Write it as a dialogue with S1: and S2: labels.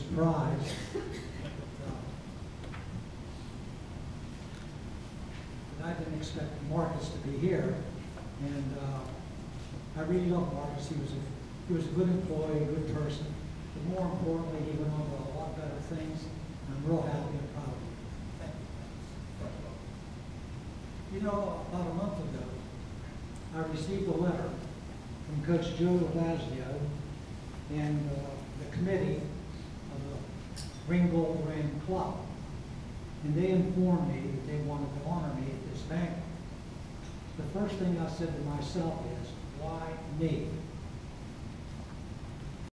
S1: surprise. But I didn't expect Marcus to be here, and I really love Marcus. He was a good employee, a good person, but more importantly, he went on to a lot better things. And I'm real happy and proud of him. You know, about a month ago, I received a letter from Coach Joe Lavazio and the committee of the Ringgold Ring Club. And they informed me that they wanted to honor me at this banquet. The first thing I said to myself is, why me?